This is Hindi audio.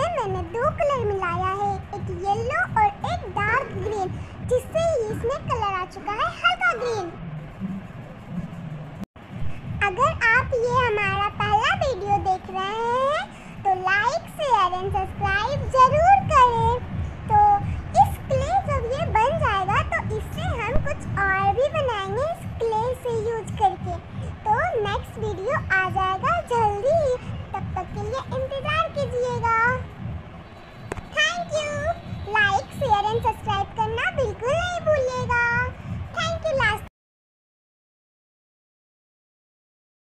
इसमें मैंने 2 कलर मिलाया है, एक येलो और एक डार्क ग्रीन, जिससे ही इसमें कलर आ चुका है हल्का ग्रीन। अगर आप ये हमारा पहला वीडियो देख रहे हैं तो लाइक शेयर एंड सब्सक्राइब जरूर